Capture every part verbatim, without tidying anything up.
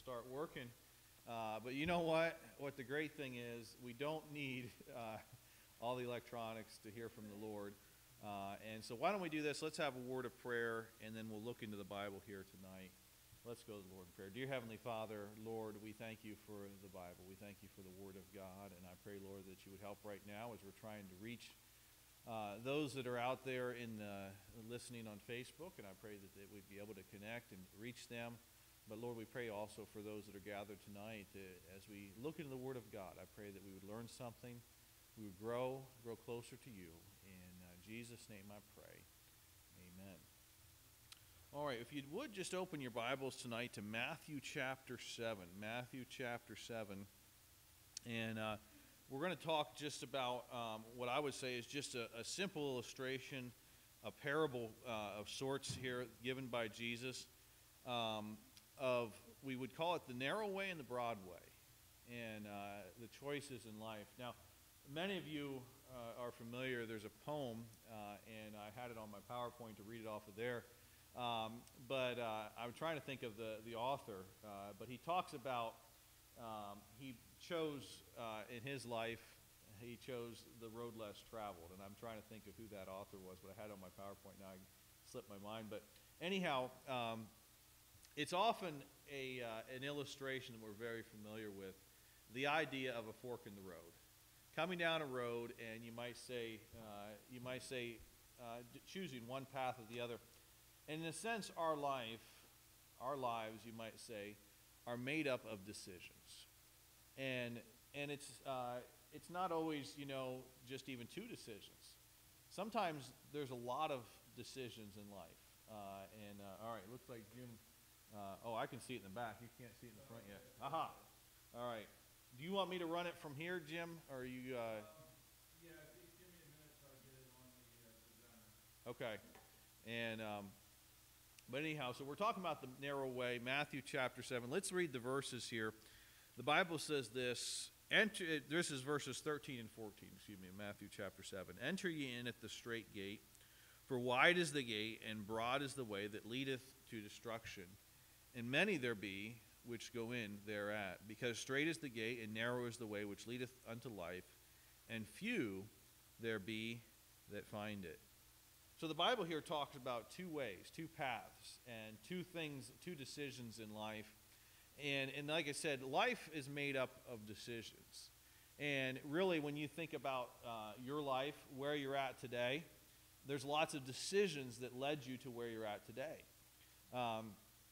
start working. Uh, but you know what? What the great thing is, we don't need uh, all the electronics to hear from the Lord. Uh, and so why don't we do this? Let's have a word of prayer, and then we'll look into the Bible here tonight. Let's go to the Lord in prayer. Dear Heavenly Father, Lord, we thank you for the Bible. We thank you for the Word of God. And I pray, Lord, that you would help right now as we're trying to reach uh, those that are out there in the, listening on Facebook. And I pray that they, we'd be able to connect and reach them. But, Lord, we pray also for those that are gathered tonight. Uh, as we look into the Word of God, I pray that we would learn something. We would grow, grow closer to you. In uh, Jesus' name I pray. Amen. All right, if you would just open your Bibles tonight to Matthew chapter seven. Matthew chapter seven. And uh, we're going to talk just about um, what I would say is just a, a simple illustration, a parable uh, of sorts here given by Jesus um, of, we would call it the narrow way and the broad way, and uh, the choices in life. Now, many of you uh, are familiar. There's a poem, uh, and I had it on my PowerPoint to read it off of there. Um, but uh, I'm trying to think of the, the author, uh, but he talks about, um, he chose uh, in his life, he chose the road less traveled, and I'm trying to think of who that author was, but I had it on my PowerPoint, now I slipped my mind. But anyhow, um, it's often a, uh, an illustration that we're very familiar with, the idea of a fork in the road. Coming down a road, and you might say, uh, you might say uh, choosing one path or the other. And in a sense, our life, our lives, you might say, are made up of decisions. And and it's uh, it's not always, you know, just even two decisions. Sometimes there's a lot of decisions in life. Uh, and uh, all right, it looks like Jim. Uh, oh, I can see it in the back. You can't see it in the front yet. Aha. All right. Do you want me to run it from here, Jim, or are you? Uh... Um, yeah, if you give me a minute so I get it on the uh, presenter. Okay. And. Um, But anyhow, so we're talking about the narrow way, Matthew chapter seven. Let's read the verses here. The Bible says this. Enter, this is verses thirteen and fourteen, excuse me, in Matthew chapter seven. Enter ye in at the straight gate, for wide is the gate, and broad is the way that leadeth to destruction. And many there be which go in thereat. Because straight is the gate, and narrow is the way which leadeth unto life, and few there be that find it. So the Bible here talks about two ways, two paths, and two things, two decisions in life. And, and like I said, life is made up of decisions. And really, when you think about uh, your life, where you're at today, there's lots of decisions that led you to where you're at today. Um,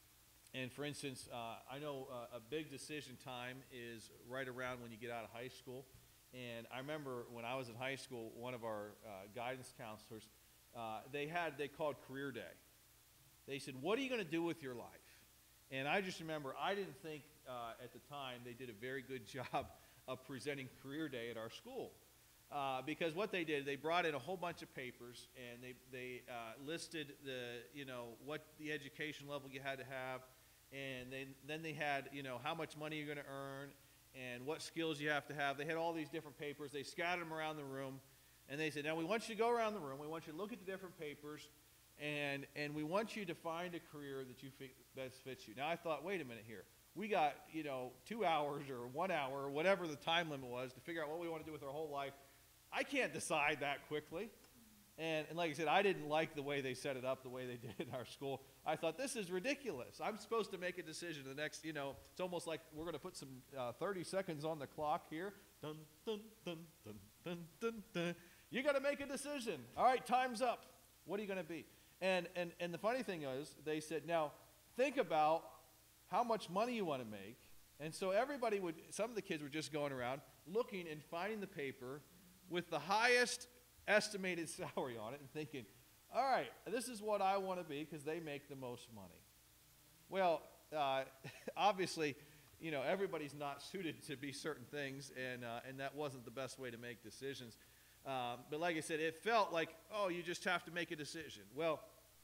and for instance, uh, I know uh, a big decision time is right around when you get out of high school. And I remember when I was in high school, one of our uh, guidance counselors, Uh, they had, they called career day. They said, what are you going to do with your life? And I just remember, I didn't think uh, at the time they did a very good job of presenting career day at our school. Uh, because what they did, they brought in a whole bunch of papers, and they, they uh, listed the, you know, what the education level you had to have, and they, then they had, you know, how much money you're going to earn, and what skills you have to have. They had all these different papers. They scattered them around the room. And they said, now we want you to go around the room. We want you to look at the different papers, and, and we want you to find a career that you fit, best fits you. Now I thought, wait a minute here. We got, you know, two hours or one hour or whatever the time limit was to figure out what we want to do with our whole life. I can't decide that quickly. And, and like I said, I didn't like the way they set it up, the way they did it in our school. I thought, this is ridiculous. I'm supposed to make a decision the next, you know, it's almost like we're going to put some uh, thirty seconds on the clock here. Dun, dun, dun, dun, dun, dun, dun. You got to make a decision. All right, time's up. What are you going to be? And, and, and the funny thing is, they said, now, think about how much money you want to make. And so everybody would, some of the kids were just going around looking and finding the paper with the highest estimated salary on it and thinking, all right, this is what I want to be because they make the most money. Well, uh, obviously, you know, everybody's not suited to be certain things, and, uh, and that wasn't the best way to make decisions. Um, but like I said, it felt like, oh, you just have to make a decision. Well,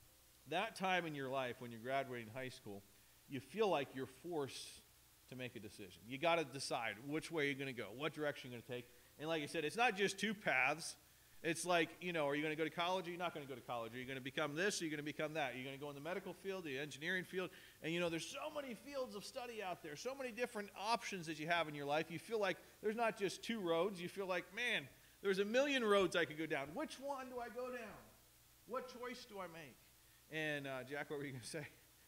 that time in your life when you're graduating high school, you feel like you're forced to make a decision. You got to decide which way you're going to go, what direction you're going to take. And like I said, it's not just two paths. It's like, you know, are you going to go to college or are you not going to go to college? Are you going to become this or are you going to become that? Are you going to go in the medical field, the engineering field? And, you know, there's so many fields of study out there, so many different options that you have in your life. You feel like there's not just two roads. You feel like, man, there's a million roads I could go down. Which one do I go down? What choice do I make? And, uh, Jack, what were you going to say?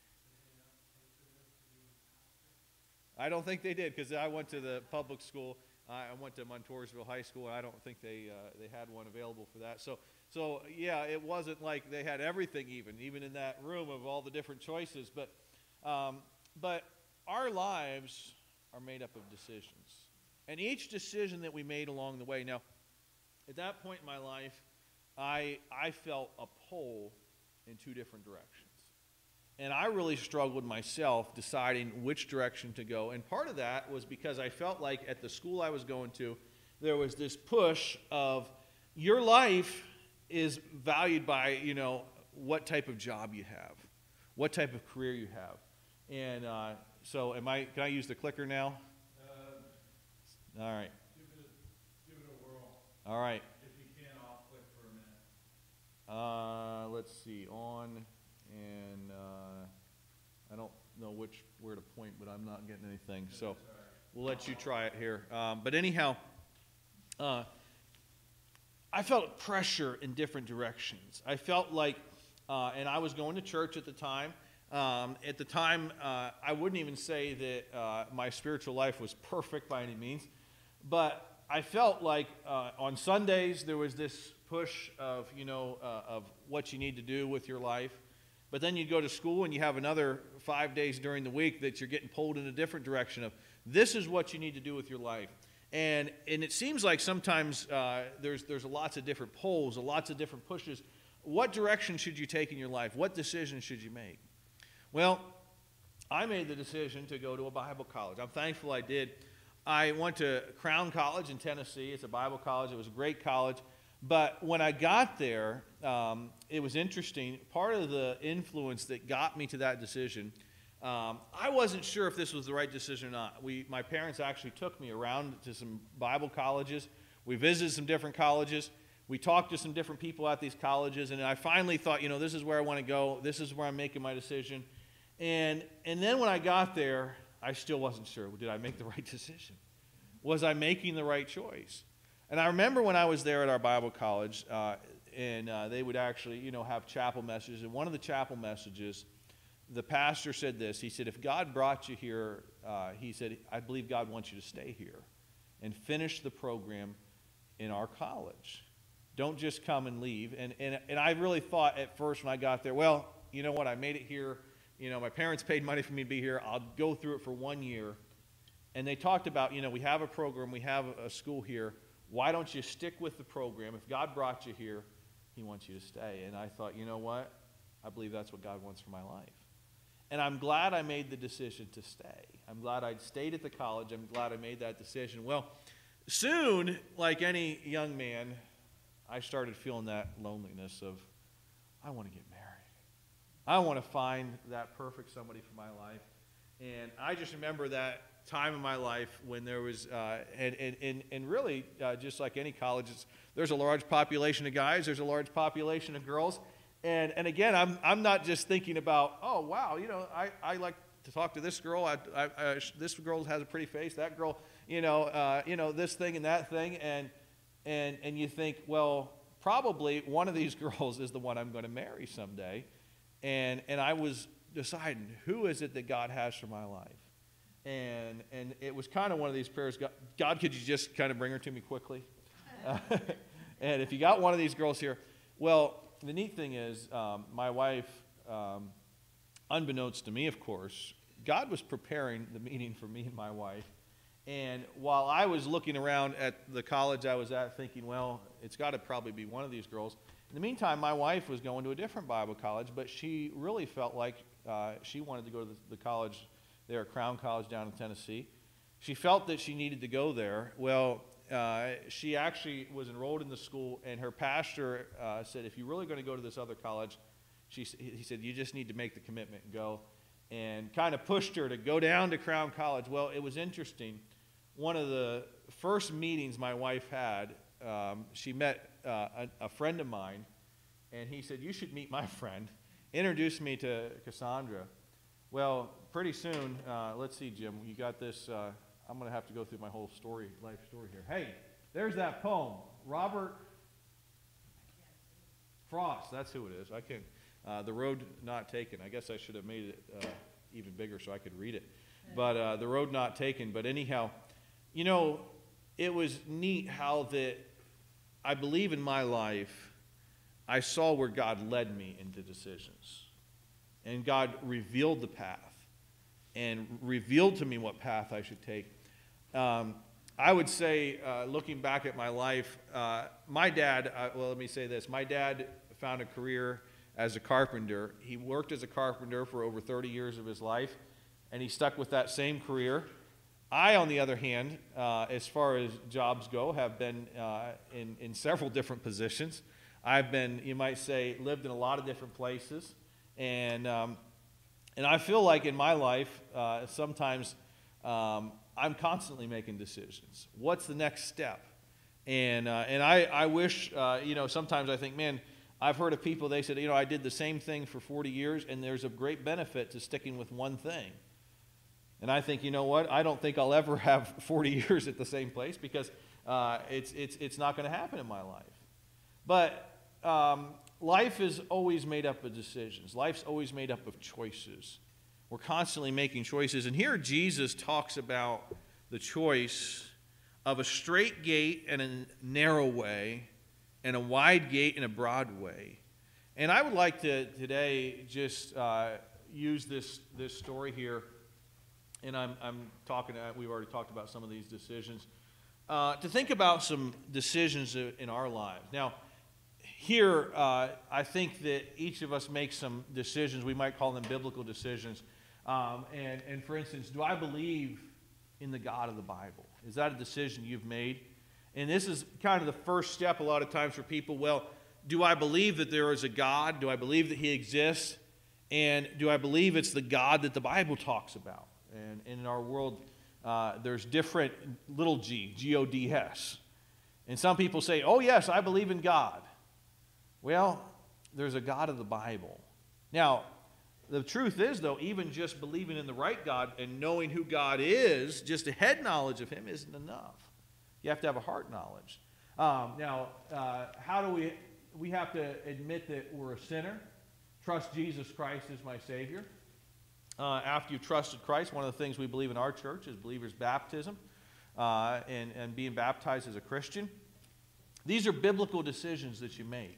I don't think they did because I went to the public school. I went to Montoursville High School, and I don't think they uh, they had one available for that. So, so yeah, it wasn't like they had everything even, even in that room of all the different choices. But, um, but our lives are made up of decisions. And each decision that we made along the way. Now, at that point in my life, I, I felt a pull in two different directions. And I really struggled myself deciding which direction to go. And part of that was because I felt like at the school I was going to, there was this push of your life is valued by, you know, what type of job you have, what type of career you have. And uh, so am I, can I use the clicker now? Uh, All right. give it a, give it a whirl. All right. If you can, I'll click for a minute. Uh, let's see, on, and uh, I don't know which where to point, but I'm not getting anything. So we'll let you try it here. Um, but anyhow, uh, I felt pressure in different directions. I felt like, uh, and I was going to church at the time. Um, at the time, uh, I wouldn't even say that uh, my spiritual life was perfect by any means, but I felt like uh, on Sundays there was this push of, you know, uh, of what you need to do with your life. But then you go to school and you have another five days during the week that you're getting pulled in a different direction of this is what you need to do with your life. And and it seems like sometimes uh, there's there's lots of different pulls, lots of different pushes. What direction should you take in your life? What decision should you make? Well, I made the decision to go to a Bible college. I'm thankful I did. I went to Crown College in Tennessee. It's a Bible college. It was a great college. But when I got there, um, it was interesting. Part of the influence that got me to that decision, um, I wasn't sure if this was the right decision or not. We, my parents actually took me around to some Bible colleges. We visited some different colleges. We talked to some different people at these colleges. And I finally thought, you know, this is where I want to go. This is where I'm making my decision. And, and then when I got there, I still wasn't sure. Did I make the right decision? Was I making the right choice? And I remember when I was there at our Bible college, uh, and uh, they would actually, you know, have chapel messages. And one of the chapel messages, the pastor said this. He said, if God brought you here, uh, he said, I believe God wants you to stay here and finish the program in our college. Don't just come and leave. And, and, and I really thought at first when I got there, well, you know what, I made it here. You know, my parents paid money for me to be here. I'll go through it for one year. And they talked about, you know, we have a program, we have a school here. Why don't you stick with the program? If God brought you here, he wants you to stay. And I thought, you know what? I believe that's what God wants for my life. And I'm glad I made the decision to stay. I'm glad I'd stayed at the college. I'm glad I made that decision. Well, soon, like any young man, I started feeling that loneliness of, I want to get married. I want to find that perfect somebody for my life. And I just remember that time in my life when there was, uh, and, and, and, and really, uh, just like any college, there's a large population of guys, there's a large population of girls. And, and again, I'm, I'm not just thinking about, oh, wow, you know, I, I like to talk to this girl. I, I, I, this girl has a pretty face. That girl, you know, uh, you know, this thing and that thing. And, and, and you think, well, probably one of these girls is the one I'm going to marry someday. And, and I was deciding, who is it that God has for my life? And and it was kind of one of these prayers, God, God, could you just kind of bring her to me quickly? Uh, and if you got one of these girls here, well, the neat thing is, um, my wife, um, unbeknownst to me, of course, God was preparing the meeting for me and my wife. And while I was looking around at the college I was at thinking, well, it's got to probably be one of these girls. In the meantime, my wife was going to a different Bible college, but she really felt like uh, she wanted to go to the, the college there at Crown College down in Tennessee. She felt that she needed to go there. Well, uh, she actually was enrolled in the school, and her pastor uh, said, if you're really going to go to this other college, she, he said, you just need to make the commitment and go, and kind of pushed her to go down to Crown College. Well, it was interesting. One of the first meetings my wife had, um, she met uh, a, a friend of mine, and he said, you should meet my friend. Introduced me to Cassandra. Well, pretty soon, uh, let's see, Jim, you got this. Uh, I'm going to have to go through my whole story, life story here. Hey, there's that poem. Robert Frost, that's who it is. I can. Uh, The Road Not Taken. I guess I should have made it uh, even bigger so I could read it. But uh, The Road Not Taken. But anyhow, you know, it was neat how that I believe in my life, I saw where God led me into decisions. And God revealed the path and revealed to me what path I should take. Um, I would say, uh, looking back at my life, uh, my dad, uh, well, let me say this. My dad found a career as a carpenter. He worked as a carpenter for over thirty years of his life, and he stuck with that same career. I, on the other hand, uh, as far as jobs go, have been uh, in, in several different positions. I've been, you might say, lived in a lot of different places. And, um, and I feel like in my life, uh, sometimes um, I'm constantly making decisions. What's the next step? And, uh, and I, I wish, uh, you know, sometimes I think, man, I've heard of people, they said, you know, I did the same thing for forty years, and there's a great benefit to sticking with one thing. And I think, you know what, I don't think I'll ever have forty years at the same place, because uh, it's, it's, it's not going to happen in my life. But um, life is always made up of decisions. Life's always made up of choices. We're constantly making choices. And here Jesus talks about the choice of a straight gate and a narrow way, and a wide gate and a broad way. And I would like to today just uh, use this, this story here. And I'm, I'm talking, uh, we've already talked about some of these decisions, uh, to think about some decisions in our lives. Now, here, uh, I think that each of us makes some decisions. We might call them biblical decisions. Um, and, and for instance, do I believe in the God of the Bible? Is that a decision you've made? And this is kind of the first step a lot of times for people. Well, do I believe that there is a God? Do I believe that he exists? And do I believe it's the God that the Bible talks about? And, and in our world, uh, there's different little g, G O D S. And some people say, oh, yes, I believe in God. Well, there's a God of the Bible. Now, the truth is, though, even just believing in the right God and knowing who God is, just a head knowledge of him isn't enough. You have to have a heart knowledge. Um, now, uh, how do we, we have to admit that we're a sinner, trust Jesus Christ as my Savior. Uh, after you've trusted Christ, one of the things we believe in our church is believers' baptism uh, and, and being baptized as a Christian. These are biblical decisions that you make.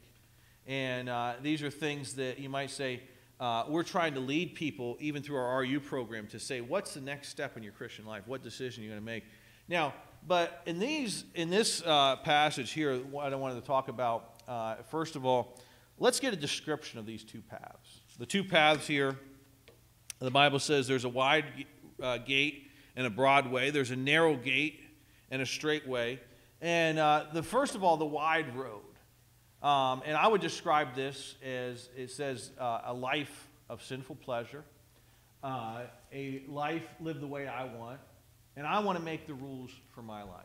And uh, these are things that you might say, uh, we're trying to lead people, even through our R U program, to say, what's the next step in your Christian life? What decision are you going to make? Now, but in these, in this uh, passage here, what I wanted to talk about, uh, first of all, let's get a description of these two paths. The two paths here, the Bible says there's a wide uh, gate and a broad way. There's a narrow gate and a straight way. And uh, the first of all, the wide road. Um, and I would describe this as, it says, uh, a life of sinful pleasure, uh, a life lived the way I want, and I want to make the rules for my life.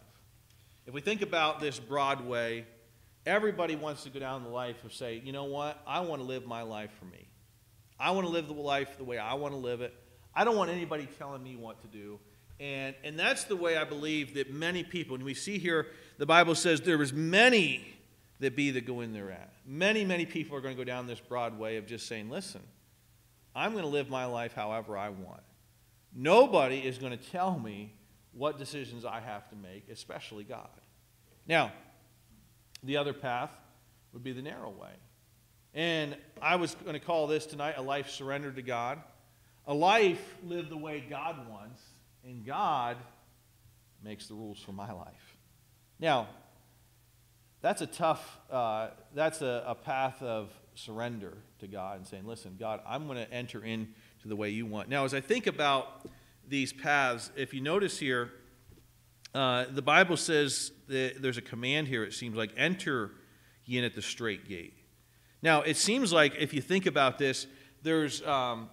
If we think about this broad way, everybody wants to go down the life of say, you know what, I want to live my life for me. I want to live the life the way I want to live it. I don't want anybody telling me what to do. And, and that's the way I believe that many people, and we see here, the Bible says there was many that be that go in there at. Many, many people are going to go down this broad way of just saying, listen, I'm going to live my life however I want. Nobody is going to tell me what decisions I have to make, especially God. Now, the other path would be the narrow way. And I was going to call this tonight a life surrendered to God. A life lived the way God wants, and God makes the rules for my life. Now, that's a tough, uh, that's a, a path of surrender to God and saying, listen, God, I'm going to enter into the way you want. Now, as I think about these paths, if you notice here, uh, the Bible says that there's a command here, it seems like, enter ye in at the straight gate. Now, it seems like if you think about this, there's, um,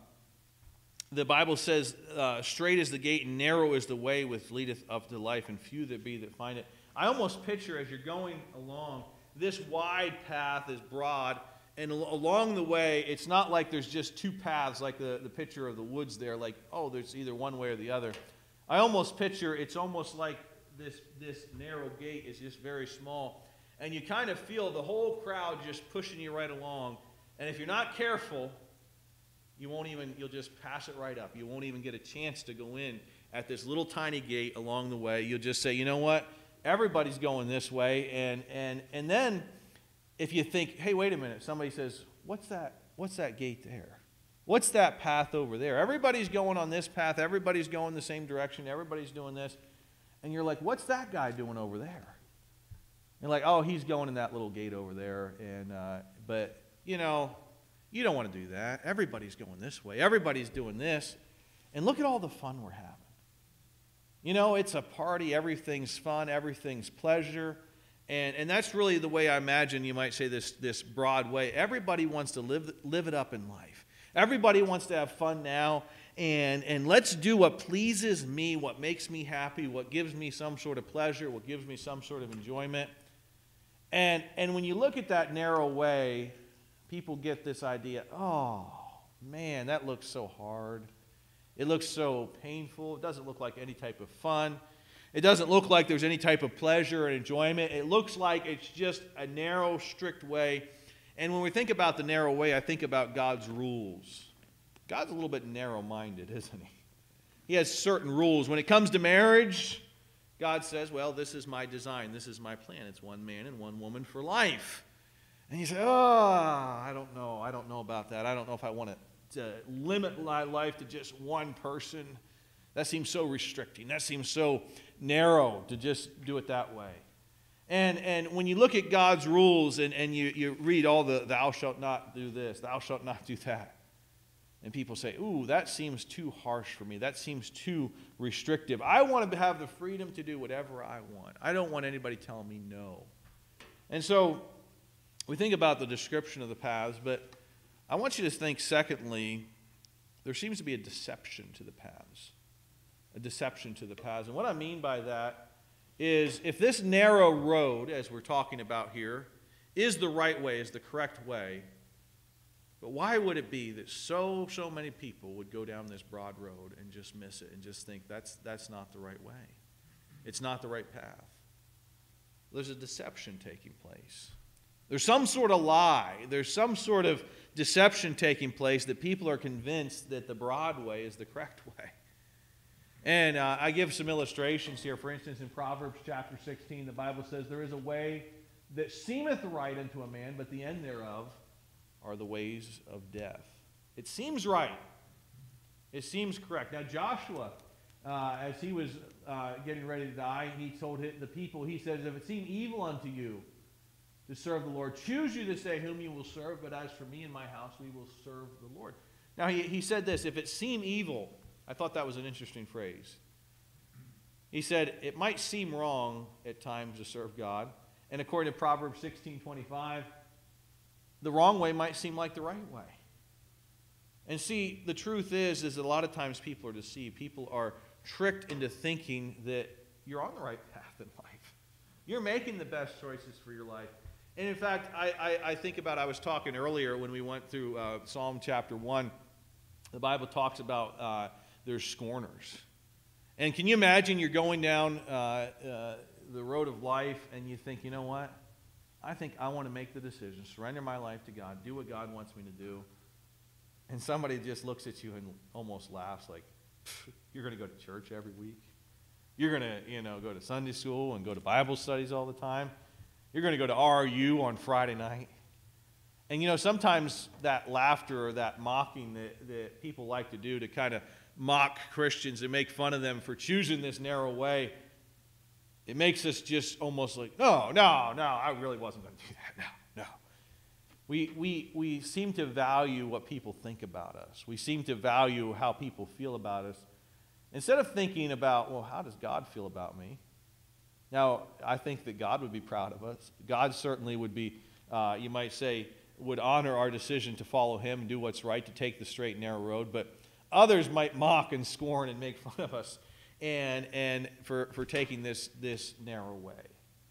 the Bible says, uh, straight is the gate and narrow is the way which leadeth up to life, and few there be that find it. I almost picture as you're going along this wide path is broad, and al- along the way, it's not like there's just two paths, like the, the picture of the woods there, like, oh, there's either one way or the other. I almost picture it's almost like this, this narrow gate is just very small, and you kind of feel the whole crowd just pushing you right along, and if you're not careful, you won't even, you'll just pass it right up. You won't even get a chance to go in at this little tiny gate along the way. You'll just say, you know what? Everybody's going this way. And and and then if you think, hey, wait a minute, somebody says, what's that? What's that gate there? What's that path over there? Everybody's going on this path. Everybody's going the same direction. Everybody's doing this. And you're like, what's that guy doing over there? You're like, oh, he's going in that little gate over there. And uh, but, you know, you don't want to do that. Everybody's going this way. Everybody's doing this. And look at all the fun we're having. You know, it's a party. Everything's fun. Everything's pleasure. And, and that's really the way I imagine you might say this, this broad way. Everybody wants to live, live it up in life. Everybody wants to have fun now. And, and let's do what pleases me, what makes me happy, what gives me some sort of pleasure, what gives me some sort of enjoyment. And, and when you look at that narrow way, people get this idea, oh, man, that looks so hard. It looks so painful. It doesn't look like any type of fun. It doesn't look like there's any type of pleasure and enjoyment. It looks like it's just a narrow, strict way. And when we think about the narrow way, I think about God's rules. God's a little bit narrow-minded, isn't he? He has certain rules. When it comes to marriage, God says, well, this is my design. This is my plan. It's one man and one woman for life. And you say, oh, I don't know. I don't know about that. I don't know if I want to, to limit my life to just one person. That seems so restricting. That seems so narrow to just do it that way. And and when you look at God's rules and, and you, you read all the thou shalt not do this, thou shalt not do that. And people say, ooh, that seems too harsh for me. That seems too restrictive. I want to have the freedom to do whatever I want. I don't want anybody telling me no. And so we think about the description of the paths, but I want you to think, secondly, there seems to be a deception to the paths. A deception to the paths. And what I mean by that is if this narrow road, as we're talking about here, is the right way, is the correct way, but why would it be that so, so many people would go down this broad road and just miss it and just think that's, that's not the right way? It's not the right path. There's a deception taking place. There's some sort of lie. There's some sort of deception taking place that people are convinced that the broad way is the correct way. And uh, I give some illustrations here. For instance, in Proverbs chapter sixteen, the Bible says, there is a way that seemeth right unto a man, but the end thereof are the ways of death. It seems right. It seems correct. Now Joshua, uh, as he was uh, getting ready to die, he told the people, he says, if it seem evil unto you to serve the Lord, choose you this day whom you will serve, but as for me and my house, we will serve the Lord. Now he, he said this, if it seem evil, I thought that was an interesting phrase. He said, it might seem wrong at times to serve God. And according to Proverbs sixteen twenty-five, the wrong way might seem like the right way. And see, the truth is, is that a lot of times people are deceived. People are tricked into thinking that you're on the right path in life. You're making the best choices for your life. And in fact, I, I, I think about, I was talking earlier when we went through uh, Psalm chapter one. The Bible talks about uh, there's scorners. And can you imagine you're going down uh, uh, the road of life and you think, you know what? I think I want to make the decision, surrender my life to God, do what God wants me to do. And somebody just looks at you and almost laughs like, you're going to go to church every week? You're going to, you know, go to Sunday school and go to Bible studies all the time? You're going to go to R U on Friday night? And, you know, sometimes that laughter or that mocking that, that people like to do to kind of mock Christians and make fun of them for choosing this narrow way, it makes us just almost like, no, no, no, I really wasn't going to do that. No, no. We, we, we seem to value what people think about us. We seem to value how people feel about us. Instead of thinking about, well, how does God feel about me? Now, I think that God would be proud of us. God certainly would be, uh, you might say, would honor our decision to follow him and do what's right, to take the straight and narrow road. But others might mock and scorn and make fun of us and, and for, for taking this, this narrow way.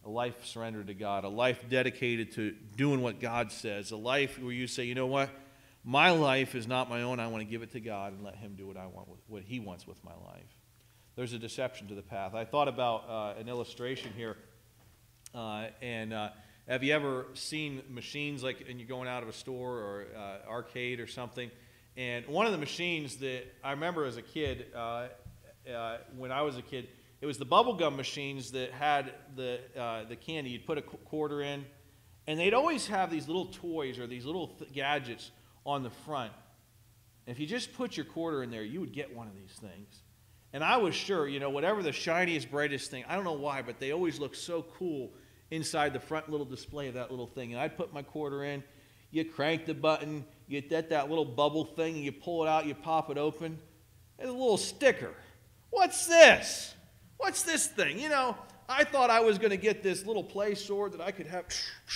a life surrendered to God, a life dedicated to doing what God says, a life where you say, you know what, my life is not my own. I want to give it to God and let him do what I want with what he wants with my life. There's a deception to the path. I thought about uh, an illustration here, uh, and uh, have you ever seen machines like, and you're going out of a store or uh, arcade or something, and one of the machines that I remember as a kid, uh, uh, when I was a kid, it was the bubblegum machines that had the, uh, the candy. You'd put a quarter in, and they'd always have these little toys or these little th- gadgets on the front. And if you just put your quarter in there, you would get one of these things. And I was sure, you know, whatever the shiniest, brightest thing, I don't know why, but they always look so cool inside the front little display of that little thing. And I'd put my quarter in, you crank the button, you get that little bubble thing, and you pull it out, you pop it open. There's a little sticker. What's this? What's this thing? You know, I thought I was going to get this little play sword that I could have,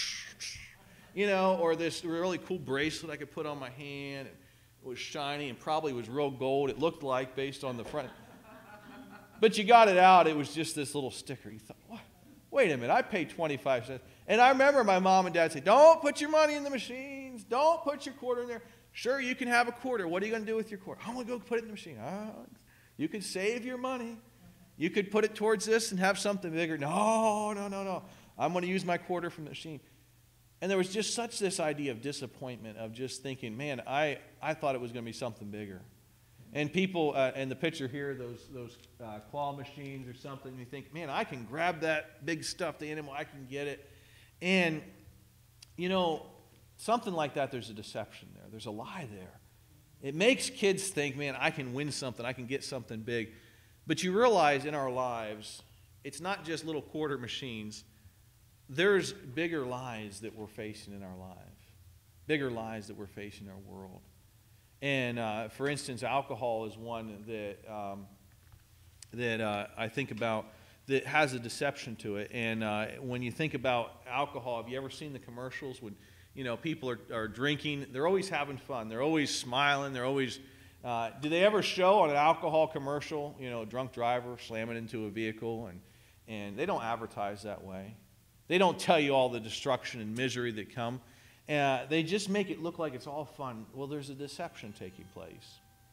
you know, or this really cool bracelet I could put on my hand. It was shiny and probably was real gold, it looked like, based on the front. But you got it out, it was just this little sticker. You thought, what? Wait a minute, I paid twenty-five cents. And I remember my mom and dad say, don't put your money in the machines. Don't put your quarter in there. Sure, you can have a quarter. What are you going to do with your quarter? I'm going to go put it in the machine. Oh, you could save your money. You could put it towards this and have something bigger. No, no, no, no. I'm going to use my quarter from the machine. And there was just such this idea of disappointment, of just thinking, man, I, I thought it was going to be something bigger. And people, uh, in the picture here, those, those uh, claw machines or something, you think, man, I can grab that big stuffed animal, I can get it. And, you know, something like that, there's a deception there. There's a lie there. It makes kids think, man, I can win something, I can get something big. But you realize in our lives, it's not just little quarter machines. There's bigger lies that we're facing in our lives, bigger lies that we're facing in our world. And uh, for instance, alcohol is one that um, that uh, I think about that has a deception to it. And uh, when you think about alcohol, have you ever seen the commercials when you know people are, are drinking? They're always having fun. They're always smiling. They're always uh, do they ever show on an alcohol commercial, you know, a drunk driver slamming into a vehicle? And and they don't advertise that way. They don't tell you all the destruction and misery that come. Uh, they just make it look like it's all fun. Well, there's a deception taking place.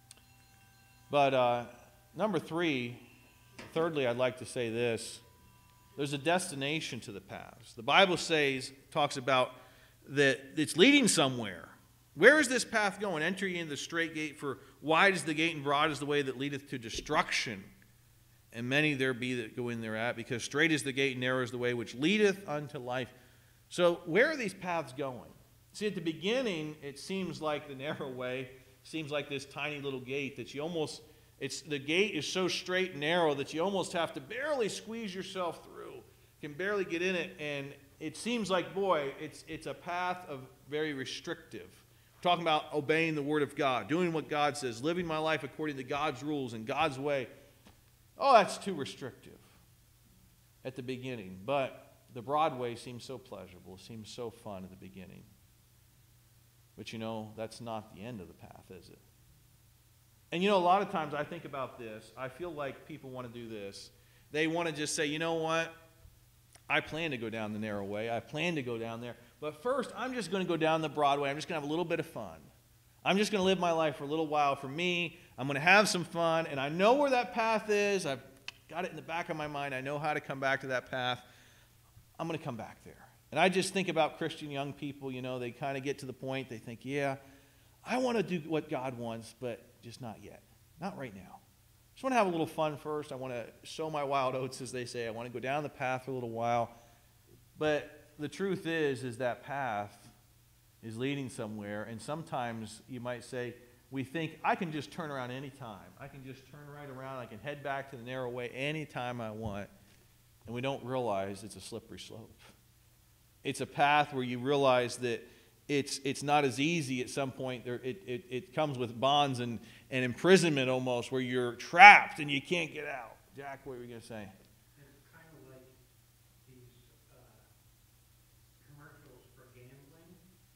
But uh, number three, thirdly, I'd like to say this. There's a destination to the paths. The Bible says, talks about that it's leading somewhere. Where is this path going? Enter ye into the straight gate, for wide is the gate and broad is the way that leadeth to destruction. And many there be that go in thereat, because straight is the gate and narrow is the way which leadeth unto life. So where are these paths going? See, at the beginning, it seems like the narrow way, seems like this tiny little gate that you almost, it's the gate is so straight and narrow that you almost have to barely squeeze yourself through, can barely get in it, and it seems like, boy, it's, it's a path of very restrictive. We're talking about obeying the Word of God, doing what God says, living my life according to God's rules and God's way. Oh, that's too restrictive at the beginning, but the broad way seems so pleasurable, seems so fun at the beginning. But you know, that's not the end of the path, is it? And you know, a lot of times I think about this. I feel like people want to do this. They want to just say, you know what? I plan to go down the narrow way. I plan to go down there. But first, I'm just going to go down the broad way. I'm just going to have a little bit of fun. I'm just going to live my life for a little while for me. I'm going to have some fun. And I know where that path is. I've got it in the back of my mind. I know how to come back to that path. I'm going to come back there. And I just think about Christian young people, you know, they kind of get to the point, they think, yeah, I want to do what God wants, but just not yet. Not right now. Just want to have a little fun first. I want to sow my wild oats, as they say. I want to go down the path for a little while. But the truth is, is that path is leading somewhere. And sometimes you might say, we think, I can just turn around any time. I can just turn right around. I can head back to the narrow way anytime I want. And we don't realize it's a slippery slope. It's a path where you realize that it's it's not as easy at some point. There, it, it, it comes with bonds and, and imprisonment almost, where you're trapped and you can't get out. Jack, what were you going to say? It's kind of like these uh, commercials for gambling.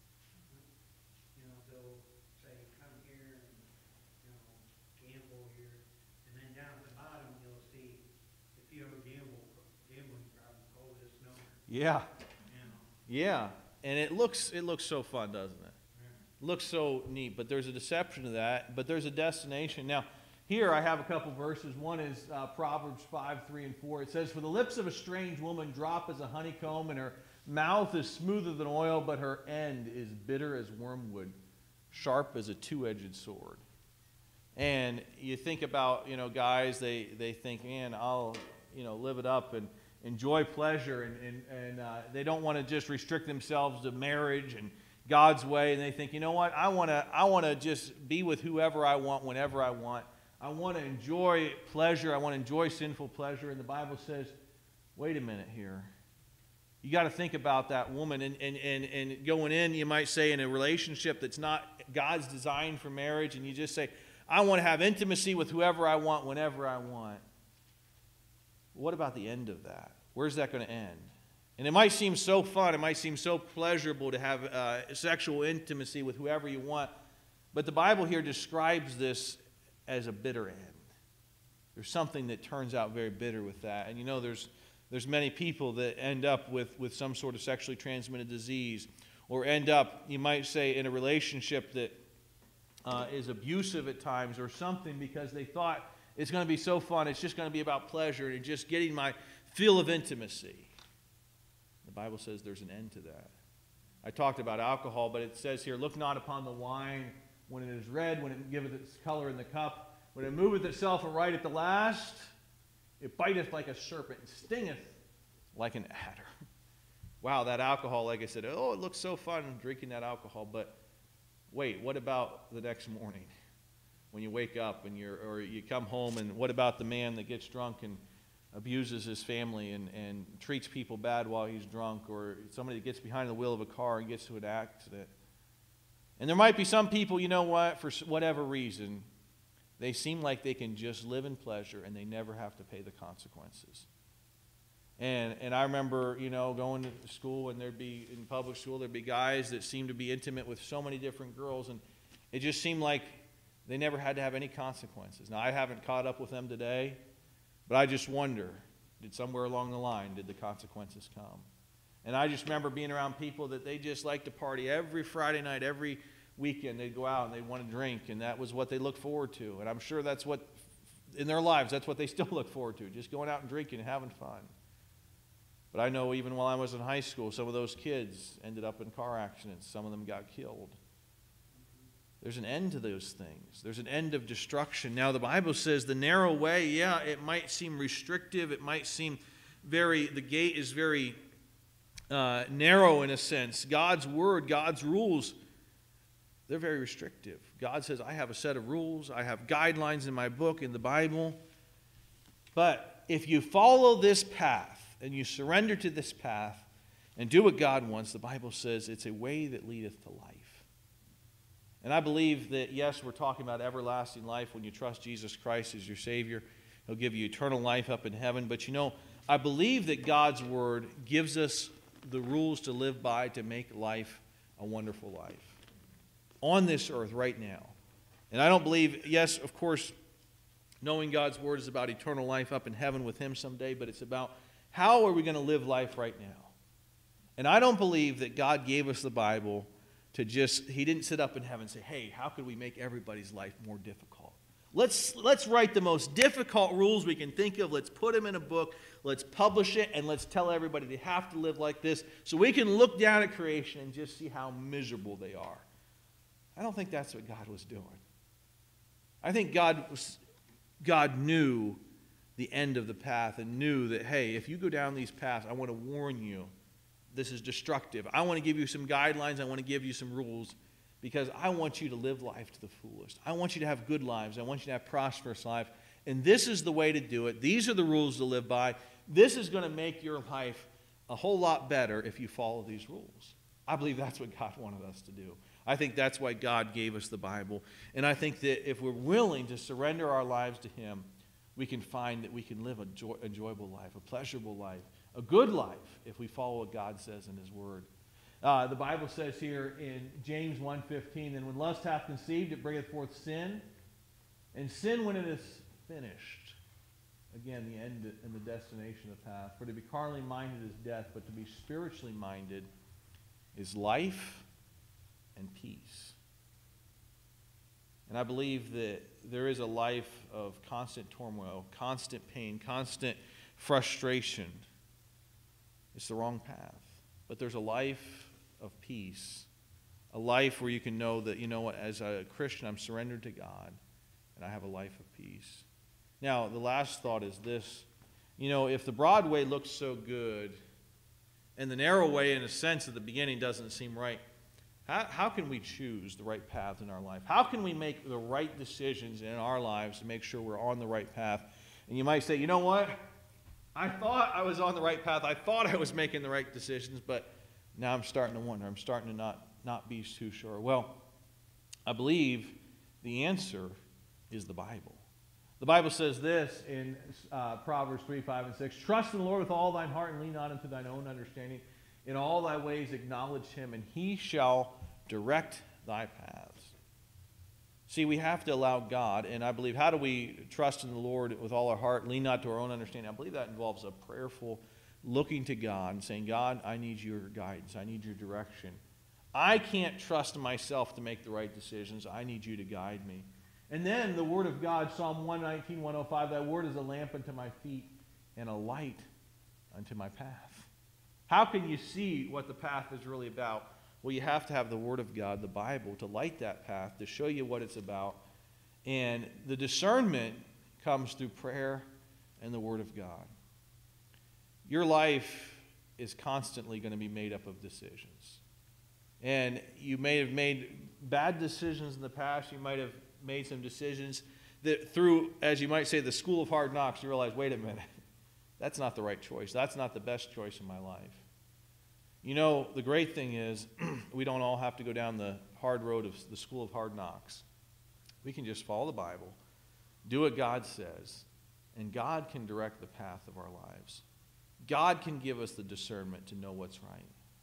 You know, they'll say, come here and, you know, gamble here. And then down at the bottom, you'll see, if you have a gamble, gambling problem, call this number. Yeah. you know. Yeah. And it looks it looks so fun, doesn't it? Yeah. Looks so neat, but there's a deception to that, but there's a destination. Now, here I have a couple verses. One is uh, Proverbs five, three, and four. It says, "For the lips of a strange woman drop as a honeycomb, and her mouth is smoother than oil, but her end is bitter as wormwood, sharp as a two-edged sword." And you think about, you know, guys, they, they think, man, I'll, you know, live it up and enjoy pleasure, and, and, and uh, they don't want to just restrict themselves to marriage and God's way, and they think, you know what, I want to I want to just be with whoever I want, whenever I want. I want to enjoy pleasure. I want to enjoy sinful pleasure. And the Bible says, wait a minute here. You got to think about that woman. And, and, and, and going in, you might say, in a relationship that's not God's design for marriage, and you just say, I want to have intimacy with whoever I want, whenever I want. What about the end of that? Where's that going to end? And it might seem so fun. It might seem so pleasurable to have uh, sexual intimacy with whoever you want. But the Bible here describes this as a bitter end. There's something that turns out very bitter with that. And you know, there's there's many people that end up with, with some sort of sexually transmitted disease, or end up, you might say, in a relationship that uh, is abusive at times or something, because they thought it's going to be so fun, it's just going to be about pleasure and just getting my feel of intimacy. The Bible says there's an end to that. I talked about alcohol, but it says here, look not upon the wine when it is red, when it giveth its color in the cup, when it moveth itself aright at the last, it biteth like a serpent, and stingeth like an adder. Wow, that alcohol, like I said, oh, it looks so fun drinking that alcohol, but wait, what about the next morning when you wake up and you're, or you come home, and what about the man that gets drunk and abuses his family and, and treats people bad while he's drunk, or somebody that gets behind the wheel of a car and gets to an accident? And there might be some people, you know what, for whatever reason, they seem like they can just live in pleasure and they never have to pay the consequences. And and I remember, you know, going to school, and there'd be, in public school, there'd be guys that seemed to be intimate with so many different girls, and it just seemed like they never had to have any consequences. Now, I haven't caught up with them today, but I just wonder, did somewhere along the line, did the consequences come? And I just remember being around people that they just like to party every Friday night, every weekend. They'd go out and they'd want to drink, and that was what they looked forward to. And I'm sure that's what, in their lives, that's what they still look forward to, just going out and drinking and having fun. But I know even while I was in high school, some of those kids ended up in car accidents. Some of them got killed. There's an end to those things. There's an end of destruction. Now, the Bible says the narrow way, yeah, it might seem restrictive. It might seem very, the gate is very uh, narrow in a sense. God's word, God's rules, they're very restrictive. God says, I have a set of rules. I have guidelines in my book, in the Bible. But if you follow this path and you surrender to this path and do what God wants, the Bible says it's a way that leadeth to life. And I believe that, yes, we're talking about everlasting life when you trust Jesus Christ as your Savior. He'll give you eternal life up in heaven. But, you know, I believe that God's Word gives us the rules to live by to make life a wonderful life on this earth right now. And I don't believe, yes, of course, knowing God's Word is about eternal life up in heaven with Him someday, but it's about how are we going to live life right now. And I don't believe that God gave us the Bible to just, He didn't sit up in heaven and say, hey, how could we make everybody's life more difficult? Let's, let's write the most difficult rules we can think of. Let's put them in a book. Let's publish it, and let's tell everybody they have to live like this so we can look down at creation and just see how miserable they are. I don't think that's what God was doing. I think God was, God knew the end of the path and knew that, hey, if you go down these paths, I want to warn you, this is destructive. I want to give you some guidelines. I want to give you some rules because I want you to live life to the fullest. I want you to have good lives. I want you to have prosperous life. And this is the way to do it. These are the rules to live by. This is going to make your life a whole lot better if you follow these rules. I believe that's what God wanted us to do. I think that's why God gave us the Bible. And I think that if we're willing to surrender our lives to Him, we can find that we can live a joy, enjoyable life, a pleasurable life, a good life if we follow what God says in His Word. Uh, the Bible says here in James one fifteen, and when lust hath conceived, it bringeth forth sin. And sin, when it is finished, again, again, the end and the destination of the path. For to be carnally minded is death, but to be spiritually minded is life and peace. And I believe that there is a life of constant turmoil, constant pain, constant frustration. It's the wrong path. But there's a life of peace, a life where you can know that, you know what, as a Christian, I'm surrendered to God, and I have a life of peace. Now, the last thought is this. You know, if the broad way looks so good, and the narrow way, in a sense, at the beginning doesn't seem right, how, how can we choose the right path in our life? How can we make the right decisions in our lives to make sure we're on the right path? And you might say, you know what? I thought I was on the right path. I thought I was making the right decisions, but now I'm starting to wonder. I'm starting to not, not be too sure. Well, I believe the answer is the Bible. The Bible says this in uh, Proverbs three, five, and six. Trust in the Lord with all thine heart and lean not unto thine own understanding. In all thy ways acknowledge him, and he shall direct thy paths. See, we have to allow God, and I believe, how do we trust in the Lord with all our heart, lean not to our own understanding? I believe that involves a prayerful looking to God and saying, God, I need your guidance. I need your direction. I can't trust myself to make the right decisions. I need you to guide me. And then the Word of God, Psalm one nineteen, one oh five, thy word is a lamp unto my feet and a light unto my path. How can you see what the path is really about? Well, you have to have the Word of God, the Bible, to light that path, to show you what it's about. And the discernment comes through prayer and the Word of God. Your life is constantly going to be made up of decisions. And you may have made bad decisions in the past. You might have made some decisions that through, as you might say, the school of hard knocks, you realize, wait a minute, that's not the right choice. That's not the best choice in my life. You know, the great thing is we don't all have to go down the hard road of the school of hard knocks. We can just follow the Bible, do what God says, and God can direct the path of our lives. God can give us the discernment to know what's right.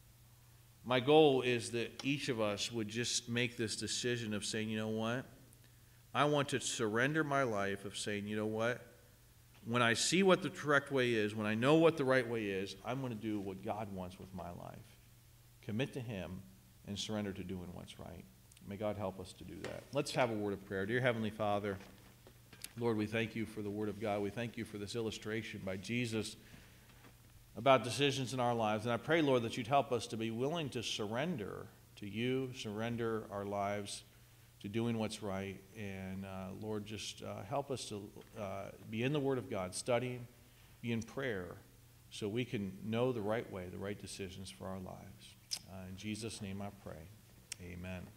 My goal is that each of us would just make this decision of saying, you know what? I want to surrender my life of saying, you know what? When I see what the correct way is, when I know what the right way is, I'm going to do what God wants with my life. Commit to him and surrender to doing what's right. May God help us to do that. Let's have a word of prayer. Dear Heavenly Father, Lord, we thank you for the Word of God. We thank you for this illustration by Jesus about decisions in our lives. And I pray, Lord, that you'd help us to be willing to surrender to you, surrender our lives to doing what's right. And, uh, Lord, just uh, help us to uh, be in the Word of God, studying, be in prayer, so we can know the right way, the right decisions for our lives. Uh, in Jesus' name I pray. Amen.